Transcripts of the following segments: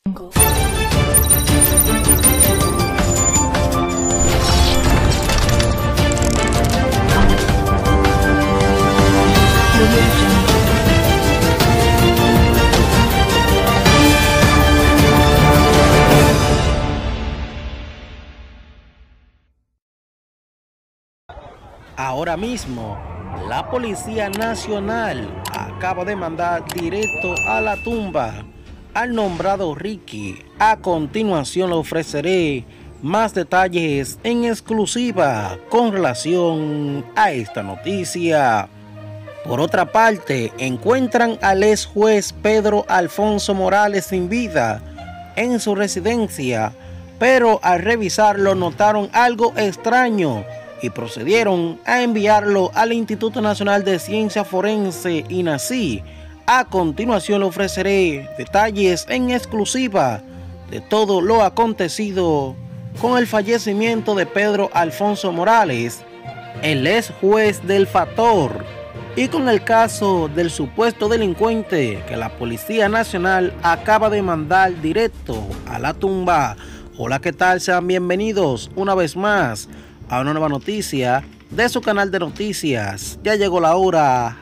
Ahora mismo, la Policía Nacional acaba de mandar directo a la tumba al nombrado Ricky. A continuación le ofreceré más detalles en exclusiva con relación a esta noticia. Por otra parte, encuentran al ex juez Pedro Alfonso Morales sin vida en su residencia, pero al revisarlo notaron algo extraño y procedieron a enviarlo al Instituto Nacional de Ciencia Forense, INACI. A continuación le ofreceré detalles en exclusiva de todo lo acontecido con el fallecimiento de Pedro Alfonso Morales, el ex juez del Factor, y con el caso del supuesto delincuente que la Policía Nacional acaba de mandar directo a la tumba. Hola, ¿qué tal? Sean bienvenidos una vez más a una nueva noticia de su canal de noticias. Ya llegó la hora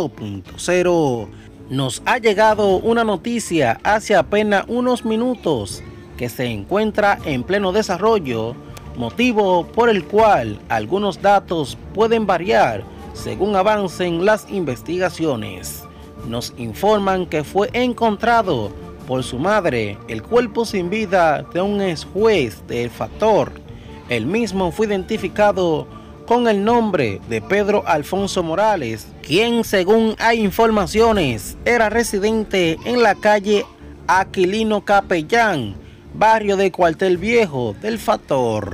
2.0. Nos ha llegado una noticia hace apenas unos minutos que se encuentra en pleno desarrollo, motivo por el cual algunos datos pueden variar según avancen las investigaciones. Nos informan que fue encontrado por su madre el cuerpo sin vida de un ex juez del Factor. El mismo fue identificado con el nombre de Pedro Alfonso Morales, quien, según hay informaciones, era residente en la calle Aquilino Capellán, barrio de Cuartel Viejo del Factor.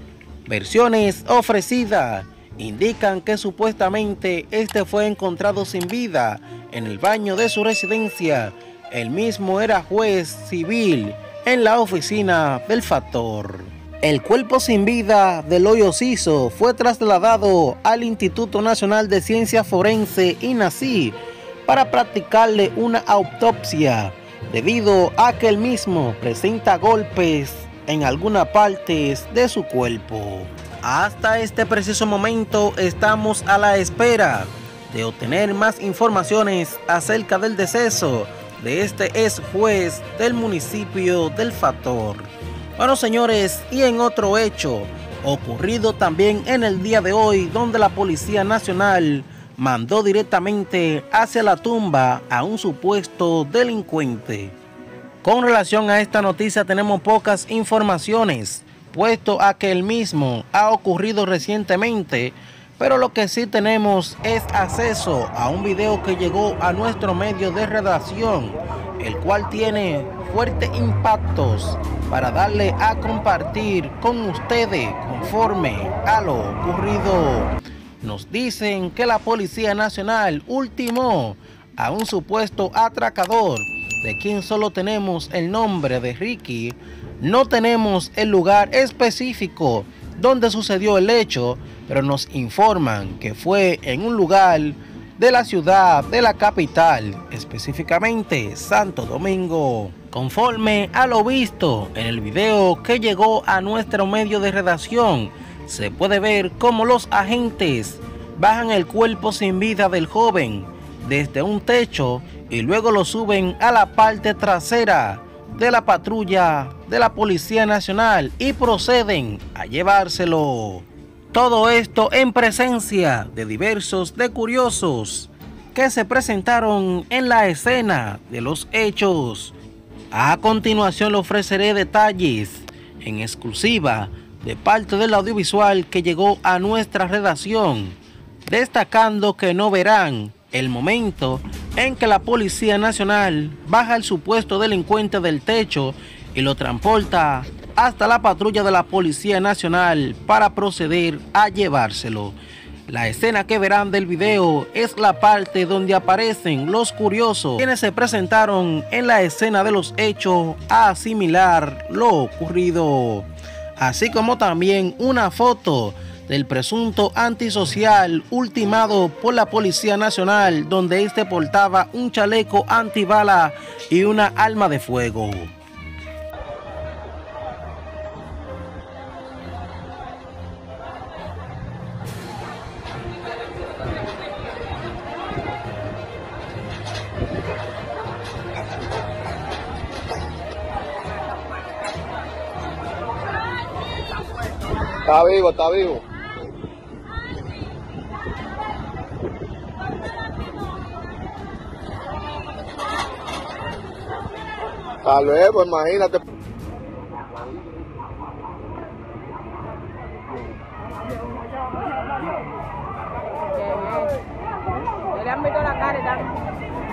Versiones ofrecidas indican que supuestamente este fue encontrado sin vida en el baño de su residencia. El mismo era juez civil en la oficina del Factor. El cuerpo sin vida del hoyo Ciso fue trasladado al Instituto Nacional de Ciencia Forense, INACI, para practicarle una autopsia, debido a que el mismo presenta golpes en algunas partes de su cuerpo. Hasta este preciso momento estamos a la espera de obtener más informaciones acerca del deceso de este ex juez del municipio del Factor. Bueno, señores, y en otro hecho ocurrido también en el día de hoy, donde la Policía Nacional mandó directamente hacia la tumba a un supuesto delincuente. Con relación a esta noticia tenemos pocas informaciones, puesto a que el mismo ha ocurrido recientemente, pero lo que sí tenemos es acceso a un video que llegó a nuestro medio de redacción, el cual tiene fuertes impactos para darle a compartir con ustedes conforme a lo ocurrido. Nos dicen que la Policía Nacional ultimó a un supuesto atracador, de quien solo tenemos el nombre de Ricky. No tenemos el lugar específico donde sucedió el hecho, pero nos informan que fue en un lugar de la ciudad de la capital, específicamente Santo Domingo. Conforme a lo visto en el video que llegó a nuestro medio de redacción, se puede ver cómo los agentes bajan el cuerpo sin vida del joven desde un techo y luego lo suben a la parte trasera de la patrulla de la Policía Nacional y proceden a llevárselo. Todo esto en presencia de diversos curiosos que se presentaron en la escena de los hechos. A continuación le ofreceré detalles en exclusiva de parte del audiovisual que llegó a nuestra redacción, destacando que no verán el momento en que la Policía Nacional baja al supuesto delincuente del techo y lo transporta hasta la patrulla de la Policía Nacional para proceder a llevárselo. La escena que verán del video es la parte donde aparecen los curiosos, quienes se presentaron en la escena de los hechos a asimilar lo ocurrido, así como también una foto del presunto antisocial ultimado por la Policía Nacional, donde este portaba un chaleco antibala y una arma de fuego. Está vivo, está vivo. Tal vez, pues imagínate. Le han visto la cara y tal.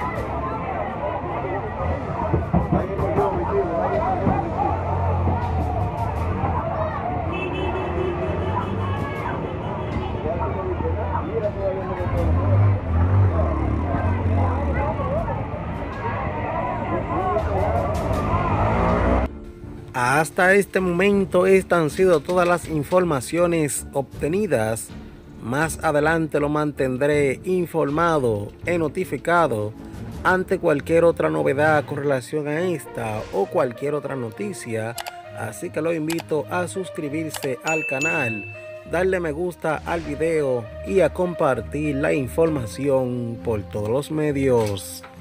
Hasta este momento estas han sido todas las informaciones obtenidas. Más adelante lo mantendré informado y notificado ante cualquier otra novedad con relación a esta o cualquier otra noticia. Así que lo invito a suscribirse al canal, darle me gusta al video y a compartir la información por todos los medios.